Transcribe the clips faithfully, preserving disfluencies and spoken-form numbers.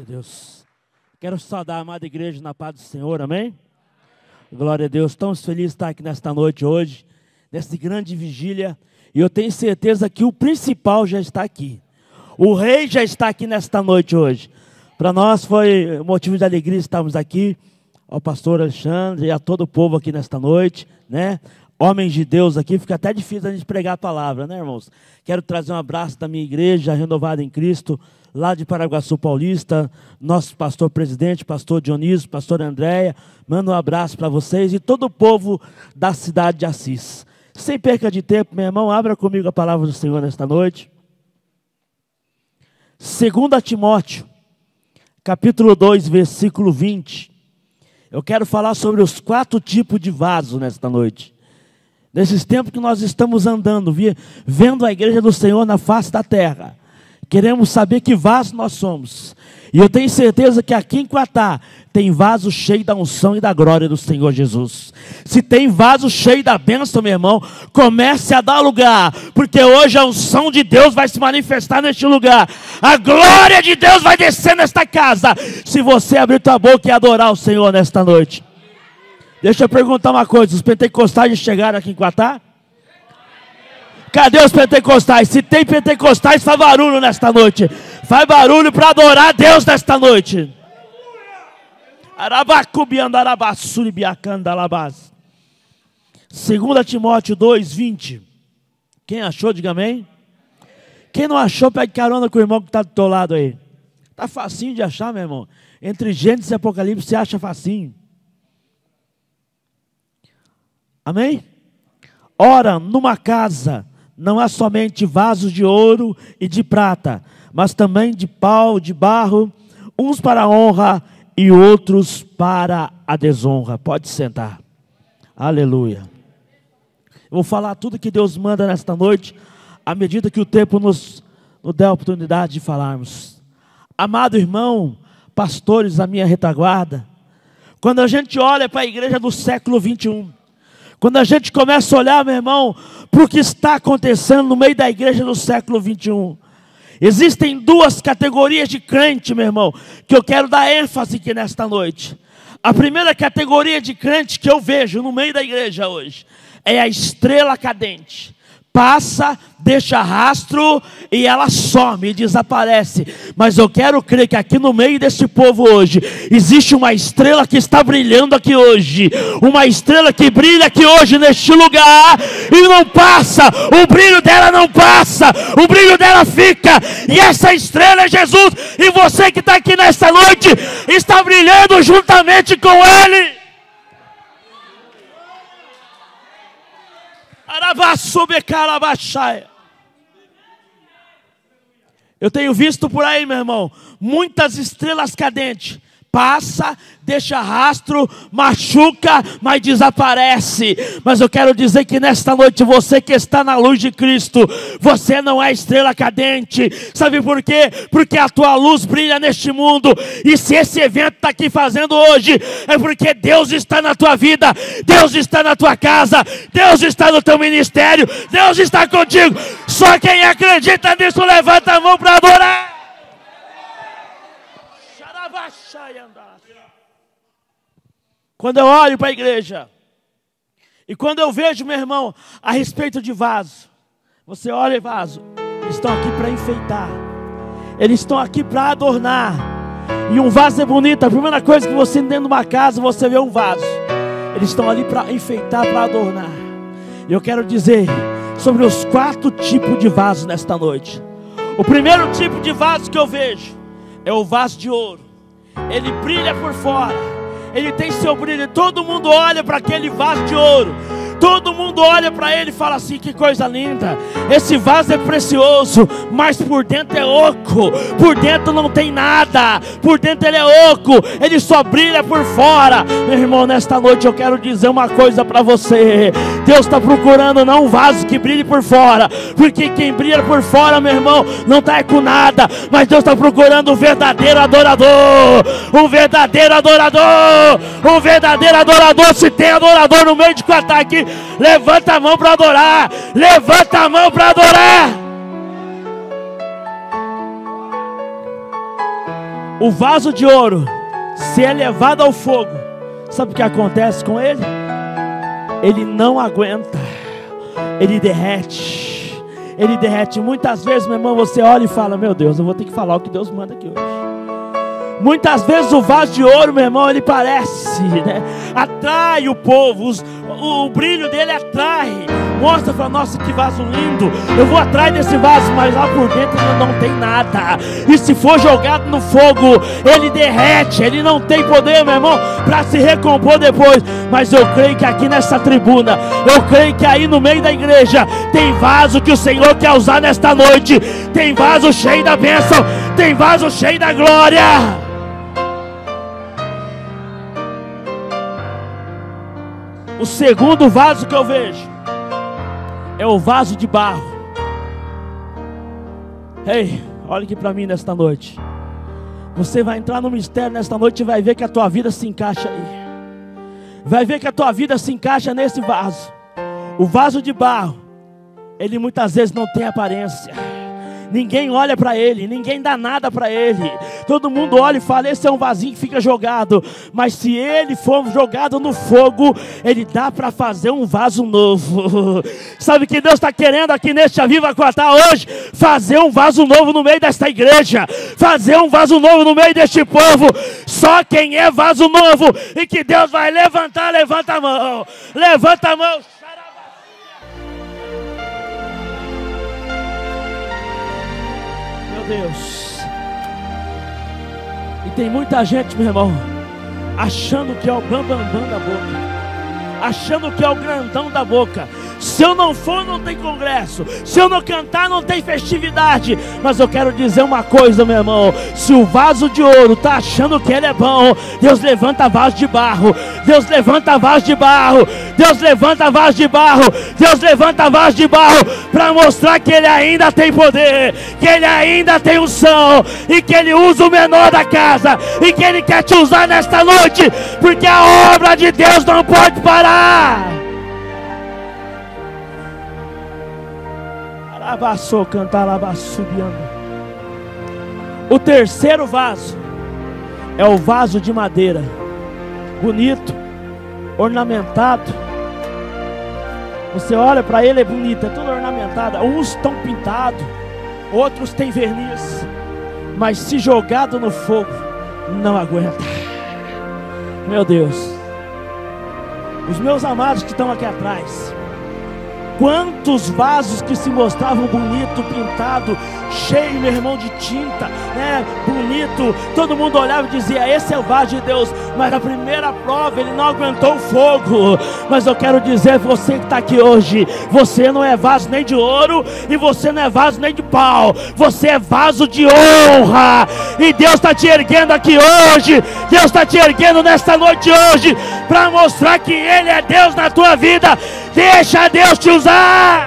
a Deus. Quero saudar a amada igreja na paz do Senhor, amém? Glória a Deus. Estamos felizes de estar aqui nesta noite hoje, nessa grande vigília. E eu tenho certeza que o principal já está aqui. O rei já está aqui nesta noite hoje. Para nós foi motivo de alegria estarmos aqui. Ao pastor Alexandre e a todo o povo aqui nesta noite, né? Homens de Deus aqui, fica até difícil a gente pregar a palavra, né, irmãos? Quero trazer um abraço da minha igreja renovada em Cristo, lá de Paraguaçu Paulista, nosso pastor presidente, pastor Dionísio, pastor Andréia. Mando um abraço para vocês e todo o povo da cidade de Assis. Sem perca de tempo, meu irmão, abra comigo a palavra do Senhor nesta noite. Segunda Timóteo, capítulo dois, versículo vinte. Eu quero falar sobre os quatro tipos de vaso nesta noite. Nesses tempos que nós estamos andando, vendo a igreja do Senhor na face da terra. Queremos saber que vaso nós somos. E eu tenho certeza que aqui em Quatá tem vaso cheio da unção e da glória do Senhor Jesus. Se tem vaso cheio da bênção, meu irmão, comece a dar lugar. Porque hoje a unção de Deus vai se manifestar neste lugar. A glória de Deus vai descer nesta casa. Se você abrir tua boca e adorar o Senhor nesta noite. Deixa eu perguntar uma coisa. Os pentecostais chegaram aqui em Quatá? Cadê os pentecostais? Se tem pentecostais, faz barulho nesta noite. Faz barulho para adorar a Deus nesta noite. Segunda Timóteo dois, vinte. Quem achou, diga amém. Quem não achou, pegue carona com o irmão que está do teu lado aí. Está facinho de achar, meu irmão. Entre Gênesis e Apocalipse você acha facinho. Amém? Ora, numa casa não há somente vasos de ouro e de prata, mas também de pau, de barro, uns para a honra e outros para a desonra. Pode sentar. Aleluia. Eu vou falar tudo que Deus manda nesta noite, à medida que o tempo nos, nos der a oportunidade de falarmos. Amado irmão, pastores da minha retaguarda, quando a gente olha para a igreja do século vinte e um, quando a gente começa a olhar, meu irmão, para o que está acontecendo no meio da igreja do século vinte e um, existem duas categorias de crente, meu irmão, que eu quero dar ênfase aqui nesta noite. A primeira categoria de crente que eu vejo no meio da igreja hoje é a estrela cadente. Passa, deixa rastro e ela some e desaparece. Mas eu quero crer que aqui no meio desse povo hoje existe uma estrela que está brilhando aqui hoje. Uma estrela que brilha aqui hoje neste lugar e não passa. O brilho dela não passa. O brilho dela fica. E essa estrela é Jesus. E você que está aqui nesta noite está brilhando juntamente com Ele. Eu tenho visto por aí, meu irmão, muitas estrelas cadentes. Passa, deixa rastro, machuca, mas desaparece. Mas eu quero dizer que nesta noite, você que está na luz de Cristo, você não é estrela cadente. Sabe por quê? Porque a tua luz brilha neste mundo. E se esse evento está aqui fazendo hoje, é porque Deus está na tua vida, Deus está na tua casa, Deus está no teu ministério, Deus está contigo. Só quem acredita nisso, levanta a mão para adorar. Quando eu olho para a igreja e quando eu vejo, meu irmão, a respeito de vaso, você olha vaso, eles estão aqui para enfeitar, eles estão aqui para adornar. E um vaso é bonito. A primeira coisa que você dentro de uma casa, você vê um vaso. Eles estão ali para enfeitar, para adornar. E eu quero dizer sobre os quatro tipos de vasos nesta noite. O primeiro tipo de vaso que eu vejo é o vaso de ouro. Ele brilha por fora, ele tem seu brilho. Todo mundo olha para aquele vaso de ouro, todo mundo olha para ele e fala assim: que coisa linda, esse vaso é precioso, mas por dentro é oco, por dentro não tem nada, por dentro ele é oco, ele só brilha por fora. Meu irmão, nesta noite eu quero dizer uma coisa para você: Deus está procurando não um vaso que brilhe por fora, porque quem brilha por fora, meu irmão, não está com nada, mas Deus está procurando um verdadeiro adorador, um verdadeiro adorador, um verdadeiro adorador. Se tem adorador no meio de Quatá aqui, levanta a mão para adorar, levanta a mão para adorar. O vaso de ouro, se é levado ao fogo, sabe o que acontece com ele? Ele não aguenta, ele derrete, ele derrete. Muitas vezes, meu irmão, você olha e fala: meu Deus, eu vou ter que falar o que Deus manda aqui hoje. Muitas vezes o vaso de ouro, meu irmão, ele parece, né? Atrai o povo, os, o, o brilho dele atrai, mostra para nossa, que vaso lindo, eu vou atrás desse vaso, mas lá por dentro não tem nada. E se for jogado no fogo, ele derrete, ele não tem poder, meu irmão, para se recompor depois. Mas eu creio que aqui nessa tribuna, eu creio que aí no meio da igreja tem vaso que o Senhor quer usar nesta noite. Tem vaso cheio da bênção, tem vaso cheio da glória. O segundo vaso que eu vejo é o vaso de barro. Ei, olha aqui para mim nesta noite. Você vai entrar no mistério nesta noite e vai ver que a tua vida se encaixa aí. Vai ver que a tua vida se encaixa nesse vaso. O vaso de barro, ele muitas vezes não tem aparência. Ninguém olha para ele, ninguém dá nada para ele. Todo mundo olha e fala: esse é um vasinho que fica jogado. Mas se ele for jogado no fogo, ele dá para fazer um vaso novo. Sabe o que Deus está querendo aqui neste Aviva Quatá hoje? Fazer um vaso novo no meio desta igreja. Fazer um vaso novo no meio deste povo. Só quem é vaso novo e que Deus vai levantar, levanta a mão. Levanta a mão. Deus. E tem muita gente, meu irmão, achando que é o bambambam bam, bam da boca, achando que é o grandão da boca. Se eu não for, não tem congresso. Se eu não cantar, não tem festividade. Mas eu quero dizer uma coisa, meu irmão: se o vaso de ouro está achando que ele é bom, Deus levanta vaso de barro. Deus levanta vaso de barro. Deus levanta vaso de barro. Deus levanta vaso de barro para mostrar que ele ainda tem poder, que ele ainda tem unção, e que ele usa o menor da casa, e que ele quer te usar nesta noite, porque a obra de Deus não pode parar. Alabaçou, cantar, alabaçubiando. O terceiro vaso é o vaso de madeira, bonito, ornamentado. Você olha para ele, é bonito, é tudo ornamentado. Uns estão pintados, outros têm verniz, mas se jogado no fogo, não aguenta. Meu Deus, os meus amados que estão aqui atrás, quantos vasos que se mostravam bonito, pintado, cheio, meu irmão, de tinta, né? Bonito, todo mundo olhava e dizia: esse é o vaso de Deus. Mas na primeira prova ele não aguentou o fogo. Mas eu quero dizer, você que está aqui hoje, você não é vaso nem de ouro, e você não é vaso nem de pau, você é vaso de honra. E Deus está te erguendo aqui hoje, Deus está te erguendo nesta noite hoje, para mostrar que Ele é Deus na tua vida. Deixa Deus te usar.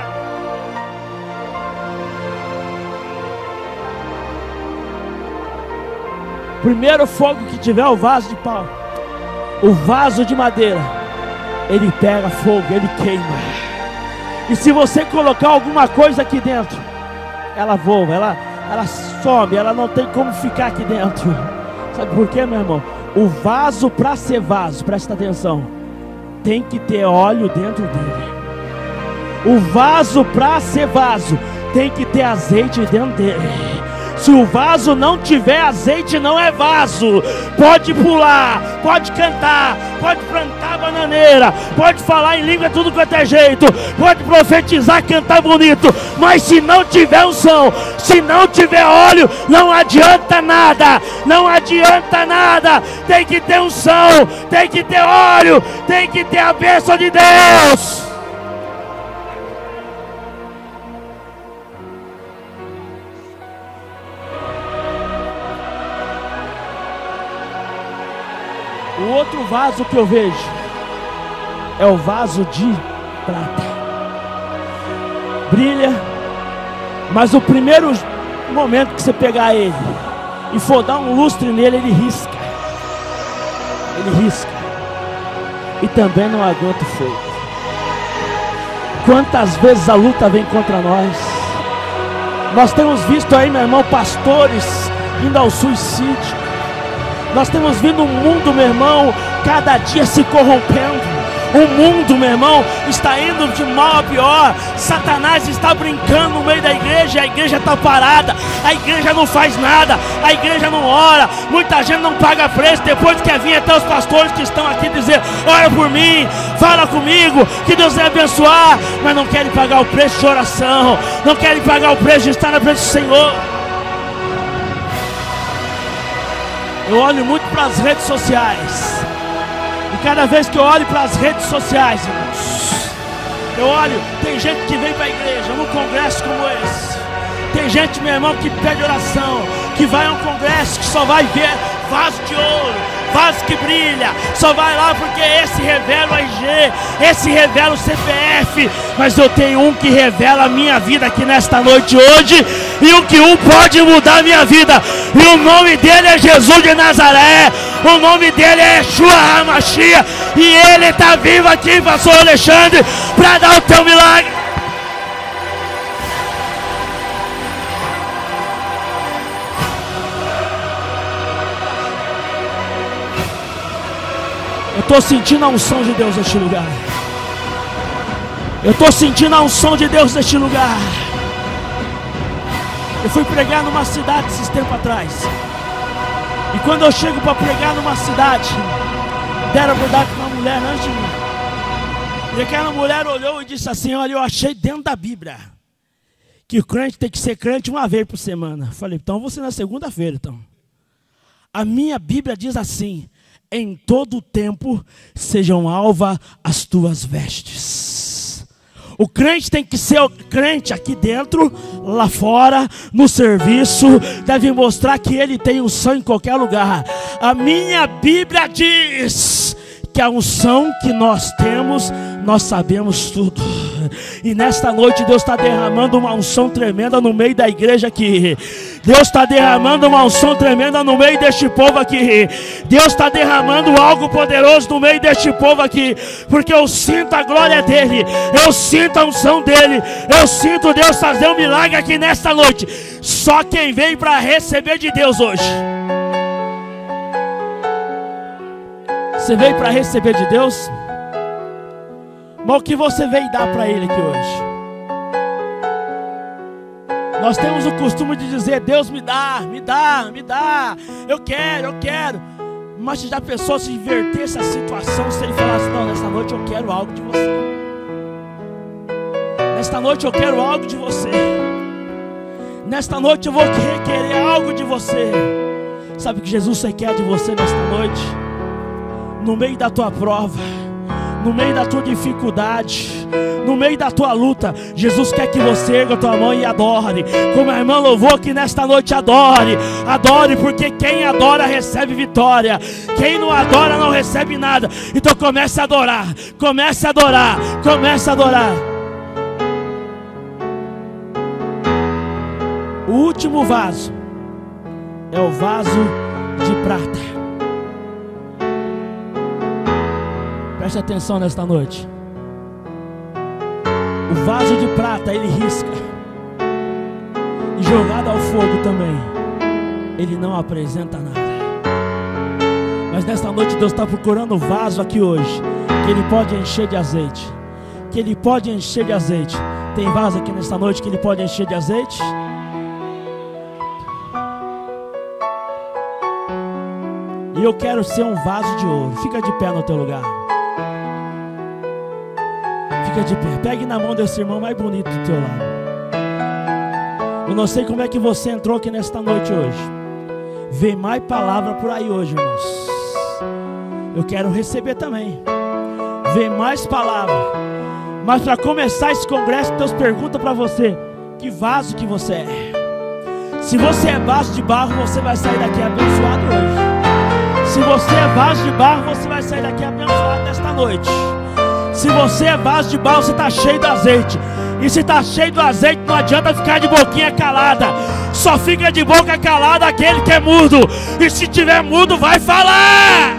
Primeiro fogo que tiver o vaso de pau, o vaso de madeira, ele pega fogo, ele queima. E se você colocar alguma coisa aqui dentro, ela voa, ela, ela some, ela não tem como ficar aqui dentro. Sabe por quê, meu irmão? O vaso, para ser vaso, presta atenção, tem que ter óleo dentro dele. O vaso, para ser vaso, tem que ter azeite dentro dele. Se o vaso não tiver azeite, não é vaso. Pode pular, pode cantar, pode plantar bananeira, pode falar em língua tudo quanto é jeito, pode profetizar, cantar bonito, mas se não tiver unção, se não tiver óleo, não adianta nada. Não adianta nada. Tem que ter unção, tem que ter óleo, tem que ter a bênção de Deus. O outro vaso que eu vejo é o vaso de prata. Brilha, mas o primeiro momento que você pegar ele e for dar um lustre nele, ele risca. Ele risca. E também não aguenta o fogo. Quantas vezes a luta vem contra nós? Nós temos visto aí, meu irmão, pastores indo ao suicídio. Nós temos vindo um mundo, meu irmão, cada dia se corrompendo. O mundo, meu irmão, está indo de mal a pior. Satanás está brincando no meio da igreja. A igreja está parada, a igreja não faz nada, a igreja não ora. Muita gente não paga preço. Depois quer vir até os pastores que estão aqui dizer: ora por mim, fala comigo, que Deus vai abençoar. Mas não querem pagar o preço de oração, não querem pagar o preço de estar na presença do Senhor. Eu olho muito para as redes sociais. E cada vez que eu olho para as redes sociais, irmãos, eu olho, tem gente que vem para a igreja, num congresso como esse. Tem gente, meu irmão, que pede oração, que vai a um congresso, que só vai ver vaso de ouro, vaso que brilha, só vai lá porque esse revela o R G, esse revela o C P F. Mas eu tenho um que revela a minha vida aqui nesta noite hoje, e o que um pode mudar a minha vida, e o nome dele é Jesus de Nazaré. O nome dele é Yeshua HaMashiach, e ele está vivo aqui, pastor Alexandre, para dar o teu milagre. Eu estou sentindo a unção de Deus neste lugar. Eu estou sentindo a unção de Deus neste lugar. Eu fui pregar numa cidade esses tempos atrás. E quando eu chego para pregar numa cidade, deram a verdade para uma mulher antes de mim. E aquela mulher olhou e disse assim: olha, eu achei dentro da Bíblia que o crente tem que ser crente uma vez por semana. Falei: então você na segunda-feira, então. A minha Bíblia diz assim: em todo tempo sejam alva as tuas vestes. O crente tem que ser o crente aqui dentro, lá fora, no serviço, deve mostrar que ele tem unção em qualquer lugar. A minha Bíblia diz que a unção que nós temos, nós sabemos tudo. E nesta noite Deus está derramando uma unção tremenda no meio da igreja aqui. Deus está derramando uma unção tremenda no meio deste povo aqui. Deus está derramando algo poderoso no meio deste povo aqui. Porque eu sinto a glória dele, eu sinto a unção dele, eu sinto Deus fazer um milagre aqui nesta noite. Só quem veio para receber de Deus hoje. Você veio para receber de Deus? Mas o que você veio dar para Ele aqui hoje? Nós temos o costume de dizer: Deus me dá, me dá, me dá, eu quero, eu quero. Mas se já pensou se invertesse a situação, se Ele falasse: não, nesta noite eu quero algo de você. Nesta noite eu quero algo de você. Nesta noite eu vou requerer algo de você. Sabe o que Jesus quer de você nesta noite? No meio da tua prova, no meio da tua dificuldade, no meio da tua luta, Jesus quer que você erga a tua mão e adore. Como a irmã louvou aqui nesta noite, adore. Adore, porque quem adora recebe vitória. Quem não adora não recebe nada. Então comece a adorar, comece a adorar, comece a adorar. O último vaso é o vaso de prata. Preste atenção nesta noite. O vaso de prata ele risca, e jogado ao fogo também, ele não apresenta nada. Mas nesta noite Deus está procurando o vaso aqui hoje, que Ele pode encher de azeite. Que Ele pode encher de azeite. Tem vaso aqui nesta noite que Ele pode encher de azeite? E eu quero ser um vaso de ouro. Fica de pé no teu lugar. Fica de pé. Pegue na mão desse irmão mais bonito do teu lado. Eu não sei como é que você entrou aqui nesta noite hoje. Vem mais palavra por aí hoje, irmãos. Eu quero receber também. Vem mais palavra. Mas para começar esse congresso, Deus pergunta para você: que vaso que você é? Se você é vaso de barro, você vai sair daqui abençoado hoje. Se você é vaso de barro, você vai sair daqui abençoado nesta noite. Se você é vaso de barro, você está cheio de azeite. E se está cheio do azeite, não adianta ficar de boquinha calada. Só fica de boca calada aquele que é mudo. E se tiver mudo, vai falar.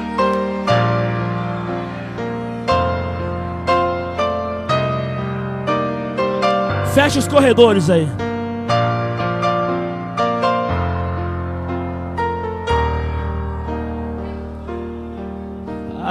Fecha os corredores aí.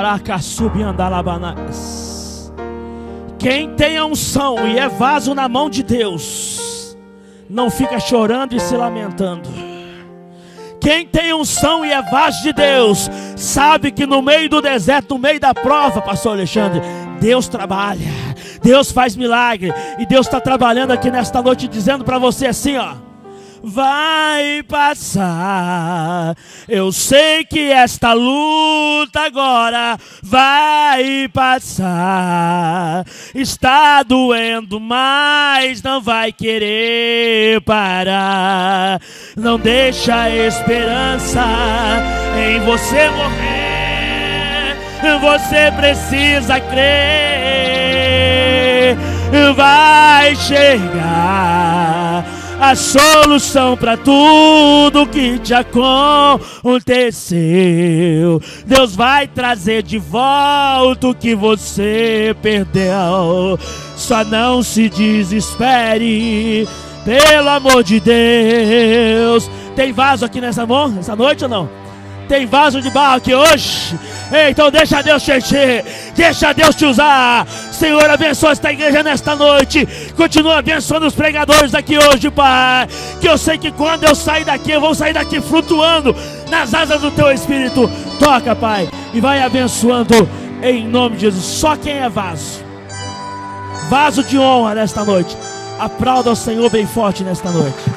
Quem tem a unção e é vaso na mão de Deus, não fica chorando e se lamentando. Quem tem unção e é vaso de Deus, sabe que no meio do deserto, no meio da prova, pastor Alexandre, Deus trabalha, Deus faz milagre. E Deus está trabalhando aqui nesta noite, dizendo para você assim, ó: vai passar. Eu sei que esta luta agora vai passar. Está doendo, mas não vai querer parar. Não deixa a esperança em você morrer. Você precisa crer. Vai chegar a solução para tudo que te aconteceu. Deus vai trazer de volta o que você perdeu. Só não se desespere, pelo amor de Deus. Tem vaso aqui nessa mão, nessa noite ou não? Tem vaso de barro aqui hoje? Ei, então deixa Deus te encher, deixa Deus te usar. Senhor, abençoa esta igreja nesta noite. Continua abençoando os pregadores aqui hoje, Pai. Que eu sei que quando eu sair daqui, eu vou sair daqui flutuando nas asas do Teu Espírito. Toca, Pai, e vai abençoando em nome de Jesus. Só quem é vaso, vaso de honra nesta noite, aplauda o Senhor bem forte nesta noite.